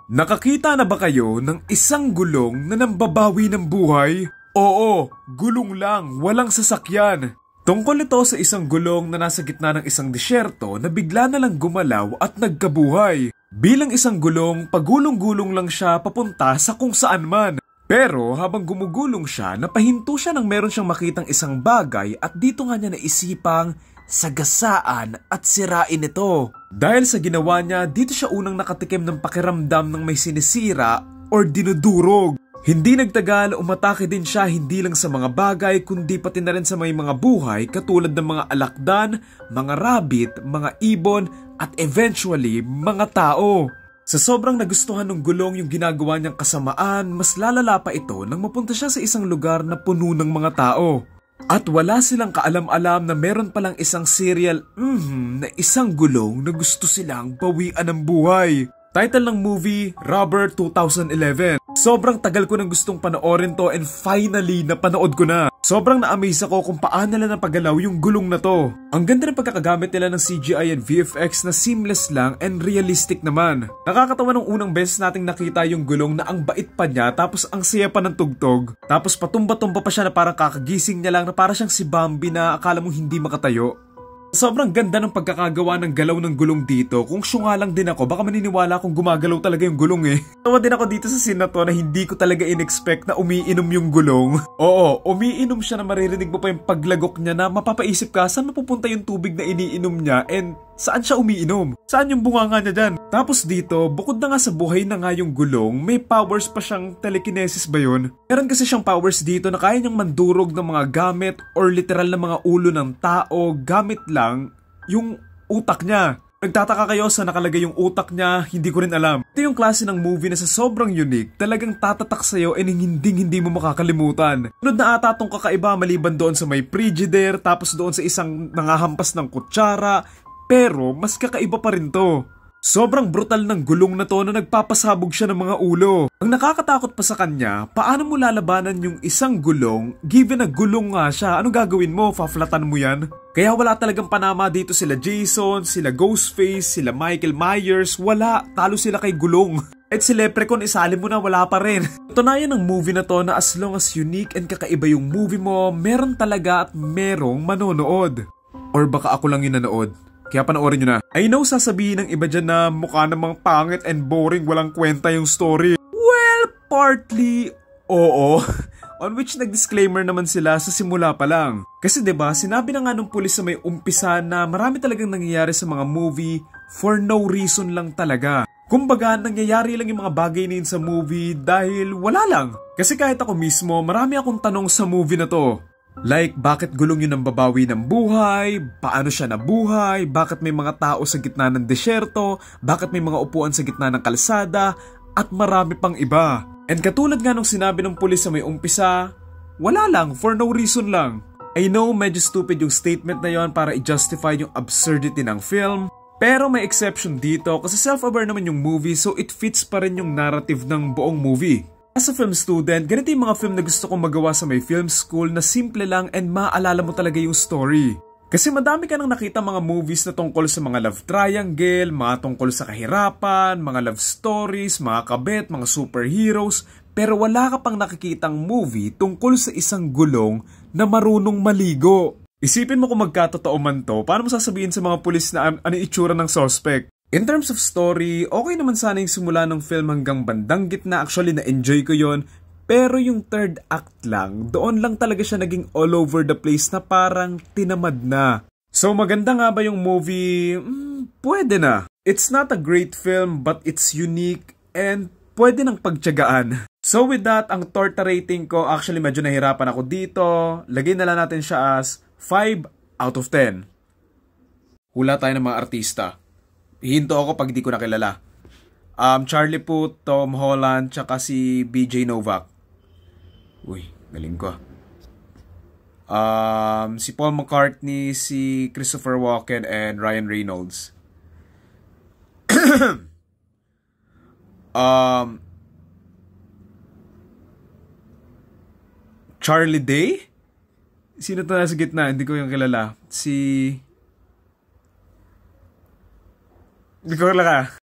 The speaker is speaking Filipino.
Nakakita na ba kayo ng isang gulong na nambabawi ng buhay? Oo, gulong lang, walang sasakyan. Tungkol ito sa isang gulong na nasa gitna ng isang disyerto na bigla na lang gumalaw at nagkabuhay. Bilang isang gulong, pagulong-gulong lang siya papunta sa kung saan man. Pero habang gumugulong siya, napahinto siya nang meron siyang makitang isang bagay at dito nga niya naisipang sagasaan at sirain ito. Dahil sa ginawa niya, dito siya unang nakatikim ng pakiramdam ng may sinisira or dinudurog. Hindi nagtagal, umatake din siya hindi lang sa mga bagay kundi pati na rin sa may mga buhay katulad ng mga alakdan, mga rabbit, mga ibon at eventually mga tao. Sa sobrang nagustuhan ng gulong yung ginagawa niyang kasamaan, mas lalala pa ito nang mapunta siya sa isang lugar na puno ng mga tao. At wala silang kaalam-alam na meron palang isang serial na isang gulong na gusto silang bawian ng buhay. Title ng movie, Rubber 2011. Sobrang tagal ko nang gustong panoorin to and finally napanood ko na. Sobrang na-amaze ako kung paano nila napagalaw yung gulong na to. Ang ganda ng pagkakagamit nila ng CGI and VFX na seamless lang and realistic naman. Nakakatawa nung unang beses nating nakita yung gulong na ang bait pa niya tapos ang saya pa ng tugtog. Tapos patumba-tumba pa siya na parang kakagising niya lang na parang siyang si Bambi na akala mong hindi makatayo. Sobrang ganda ng pagkakagawa ng galaw ng gulong dito. Kung syunga lang din ako, baka maniniwala akong gumagalaw talaga yung gulong eh. Tawa din ako dito sa scene na to na hindi ko talaga in-expect na umiinom yung gulong. Oo, umiinom siya na maririnig mo pa yung paglagok niya na mapapaisip ka saan mapupunta yung tubig na iniinom niya and saan siya umiinom? Saan yung bunganga niya dyan? Tapos dito, bukod na nga sa buhay na nga yung gulong, may powers pa siyang telekinesis ba yun? Meron kasi siyang powers dito na kaya niyang mandurog ng mga gamit or literal na mga ulo ng tao gamit lang yung utak niya. Nagtataka kayo sa nakalagay yung utak niya, hindi ko rin alam. Ito yung klase ng movie na sa sobrang unique, talagang tatatak sa'yo and hindi mo makakalimutan. Sunod na ata tong kakaiba maliban doon sa may Frigidaire, tapos doon sa isang nangahampas ng kutsara, pero mas kakaiba pa rin to. Sobrang brutal ng gulong na to na nagpapasabog siya ng mga ulo. Ang nakakatakot pa sa kanya, paano mo lalabanan yung isang gulong given na gulong nga siya? Ano gagawin mo? Faflatan mo yan? Kaya wala talagang panama dito sila Jason, sila Ghostface, sila Michael Myers. Wala, talo sila kay gulong. At si Leprechaun isali mo na, wala pa rin. Tunayan ng movie na to na as long as unique and kakaiba yung movie mo, meron talaga at merong manonood. Or baka ako lang yung nanood. Kaya panoorin nyo na. I know sasabihin ng iba dyan na mukha namang pangit and boring, walang kwenta yung story. Well, partly, oo. On which nag-disclaimer naman sila sa simula pa lang. Kasi 'di ba, sinabi na nga nung pulis sa may umpisa na marami talagang nangyayari sa mga movie for no reason lang talaga. Kumbaga, nangyayari lang yung mga bagay na yun sa movie dahil wala lang. Kasi kahit ako mismo, marami akong tanong sa movie na to. Like, bakit gulong yun ang babawi ng buhay? Paano siya nabuhay? Bakit may mga tao sa gitna ng desyerto? Bakit may mga upuan sa gitna ng kalsada? At marami pang iba. And katulad nga nung sinabi ng pulis sa may umpisa, wala lang, for no reason lang. I know medyo stupid yung statement na yon para i-justify yung absurdity ng film. Pero may exception dito kasi self-aware naman yung movie so it fits pa rin yung narrative ng buong movie. As a film student, ganito yung mga film na gusto kong magawa sa may film school na simple lang and maaalala mo talaga yung story. Kasi madami ka nang nakita mga movies na tungkol sa mga love triangle, mga tungkol sa kahirapan, mga love stories, mga kabet, mga superheroes, pero wala ka pang nakikitang movie tungkol sa isang gulong na marunong maligo. Isipin mo kung magkatotoo man to, paano mo sasabihin sa mga pulis na ano itsura ng suspect? In terms of story, okay naman sana yung simula ng film hanggang bandang gitna. Actually, na-enjoy ko yon. Pero yung third act lang, doon lang talaga siya naging all over the place na parang tinamad na. So maganda nga ba yung movie? Pwede na. It's not a great film but it's unique and pwede nang pagtiyagaan. So with that, ang torta rating ko, actually medyo nahirapan ako dito. Lagay na lang natin siya as 5 out of 10. Hula tayo ng mga artista. Hihinto ako pag di ko nakilala. Charlie Puth, Tom Holland, tsaka si BJ Novak. Uy, galing ko. Si Paul McCartney, si Christopher Walken, and Ryan Reynolds. Charlie Day? Sino to nasa gitna? Hindi ko yung kilala. Hindi ko kilala.